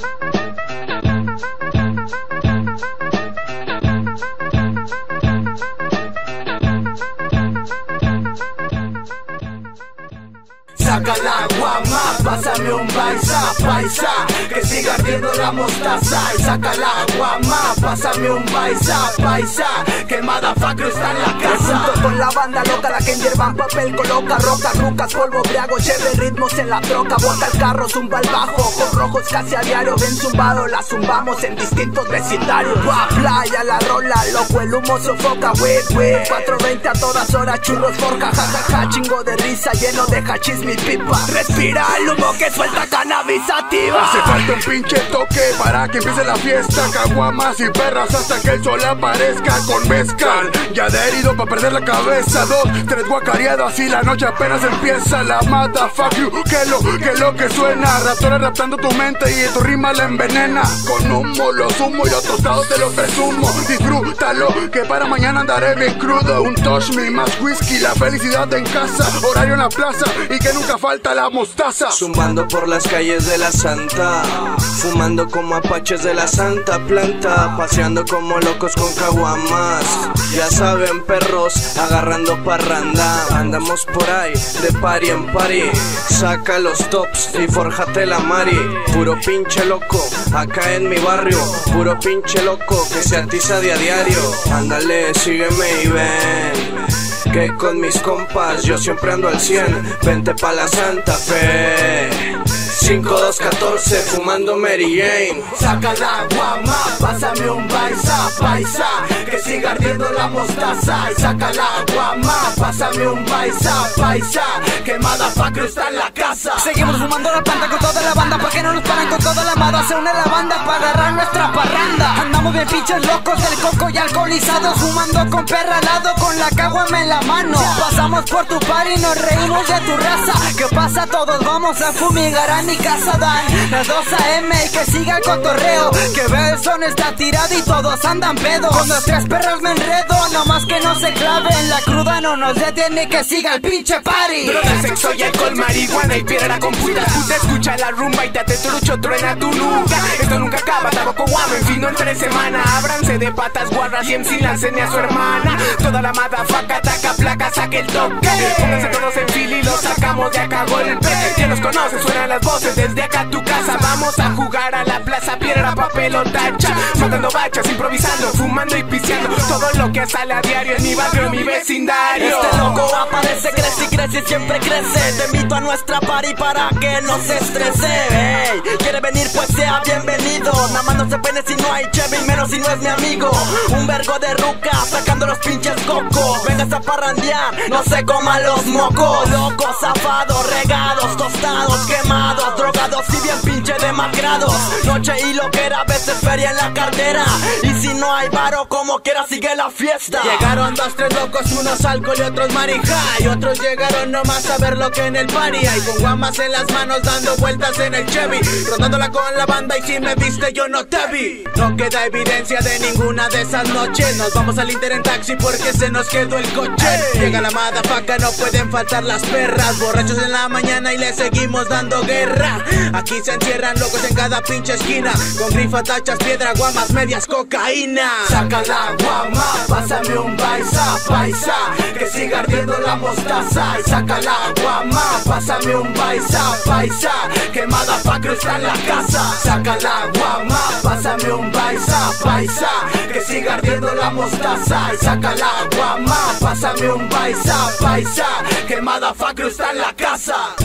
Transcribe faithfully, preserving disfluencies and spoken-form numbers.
Saca el agua más, pásame un paisa, paisa, que siga ardiendo la mostaza. Y saca el agua más, pásame un paisa, paisa, que motherfucker está en la casa. Junto con la banda loca, la que en hierba papel coloca rocas, rucas, polvo, briago, lleve ritmos en la troca. Bota el carro, zumba el bajo, ojos rojos casi a diario. Bien zumbado, la zumbamos en distintos vecindarios. Gua, playa, la rola, loco, el humo sofoca. Wit, wit, cuatro veinte a todas horas, churros, forja, jajaja, chingo de risa, lleno de hachís, mi pipa. Respira el humo que suelta cannabis sativa. Hace falta un pinche toque para que empiece la fiesta. Caguamas y perras hasta que el sol aparezca con mezcal. Ya adherido pa' perder la cabeza. Dos, tres guacareadas y la noche apenas empieza. La mata, fuck you, que lo, que lo que suena. Raptores raptando tu mente y tu rima la envenena. Con humo lo sumo y los tostados te lo presumo. Disfrútalo, que para mañana andaré bien crudo. Un touch me, más whisky, la felicidad en casa. Horario en la plaza y que nunca falta la mostaza. Zumbando por las calles de la Santa, fumando como apaches de la Santa Planta, paseando como locos con caguamas. Ya saben, perros, agarrando parranda. Andamos por ahí, de party en party. Saca los tops y forjate la mari. Puro pinche loco, acá en mi barrio. Puro pinche loco que se atiza de a diario. Ándale, sígueme y ven, que con mis compas yo siempre ando al cien. Vente pa' la Santa Fe, cinco dos catorce, fumando Mary Jane. Saca el agua más, pásame un paisa, paisa, que siga ardiendo la mostaza. Y saca el agua más, pásame un paisa, paisa, que motherfucker está en la casa. Seguimos fumando la planta con toda la banda, porque no nos paran con toda la mada. Se une la banda para agarrar nuestra parranda. Andamos bien pinches locos del coco y alcoholizados, fumando con perra al lado, con la caguama en la mano. Pasamos por tu party y nos reímos de tu raza. ¿Qué pasa? Todos vamos a fumigar a mi casa. Dan las dos a eme y que siga el cotorreo, que Belson está tirado y todos andan pedos. Con los tres perros me enredo, nomás que no se claven. La cruda no nos detiene, que siga el pinche party. Droga, sexo y alcohol, marihuana y piedra con putas. Puta, escucha la rumba y te hace trucho, truena tu nuca. Esto nunca acaba, tabaco guamo, en fino entre semana. Ábranse de patas guarras y M C lancen a su hermana. Toda la madafaca, taca, placa, saque el toque. Pónganse todos en fila y los sacamos de acá a golpe. Quien los conoce, suenan las voces desde acá a tu casa. Vamos a jugar a la plaza, piedra, papel o tacha. Matando bachas, improvisando, fumando y piseando. Todo lo que sale a diario en mi barrio, en mi vecindario. Este loco aparece, crece y crece y siempre crece. Te invito a nuestra party para que no se estrese. Hey, quiere venir pues sea bienvenido. Nada más no se pene si no hay Chevy, menos si no es mi amigo. Un vergo de ruca, sacando los pinches cocos. Vengas a parrandear, no se coman los mocos. Locos, zafados, regados, tostados, quemados, drogados y bien pinche demacrados. Noche y loquera, a veces feria en la cartera. Y si no hay varo, como quiera sigue la fiesta. Llegaron dos, tres locos, unos alcohol y otros marija. Y otros llegaron nomás a ver lo que en el party hay. Con guamas en las manos dando vueltas en el Chevy, rondándola con la banda y si me viste yo no te vi. No queda evidencia de ninguna de esas noches. Nos vamos al Inter en taxi porque se nos quedó el coche. Hey. Llega la madafaca, no pueden faltar las perras. Borrachos en la mañana y le seguimos dando guerra. Aquí se encierran locos en cada pinche esquina, con grifa, tachas, piedra, guamas, medias, cocaína. Saca la guama, pásame un paisa, paisa, que siga ardiendo la mostaza. Y saca la guama, pásame un paisa, paisa, que motherfucker está en la casa. Saca la guama, pásame un paisa, paisa, que siga ardiendo la mostaza. Y saca la guama, pásame un paisa, paisa, que motherfucker está en la casa.